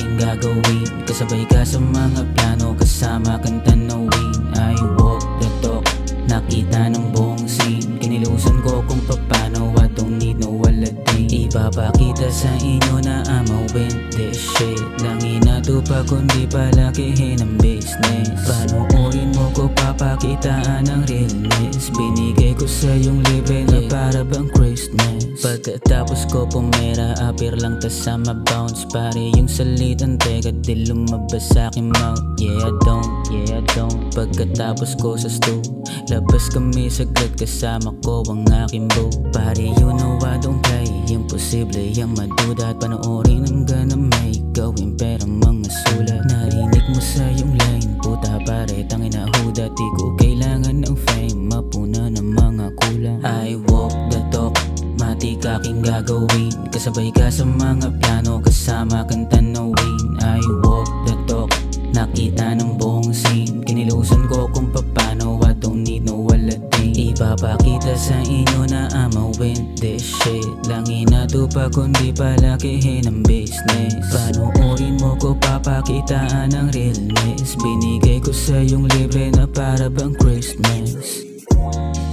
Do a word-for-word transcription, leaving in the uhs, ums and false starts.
aking gagawin. Kasabay ka sa mga plano, kasama kang tanawin. I walk the talk, nakita ng buong scene. Kinilusan ko kung papano, I don't need no walating. Ipapakita sa inyo na I'm a win this shit. Langin na to pa kundi palakihin ang business. Panuorin mo ko, papakitaan ang realness. Binigay ko sa yung libre na para bang Christmas. Pagkatapos ko pumera, apir lang tas sama bounce. Pare yung salitan, teka di lumabas sa aking mouth. Yeah I don't, yeah I don't. Pagkatapos ko sa stew, labas kami saglit kasama ko ang aking boo. Pare you know I don't play, imposible yung maduda at panoorin hanggang na may gawin pera mga sulat. Narinig mo sa yung line, puta pare tangin na huda. Di ko kailangan ng fame, mapuna ng mga kulang. I walk the talk, matik aking gagawin. Kasabay ka sa mga plano, kasama kang tanawin. I walk the talk, nakita ng buong scene. Kinilusan ko kung papano, I don't need no walating. Ipapakita sa inyo na I'm a win this shit. Langin na to pa kundi palakihin ang business. Panuorin mo ko, papakitaan ang realness. Binigay ko sa yung libre na para bang Christmas.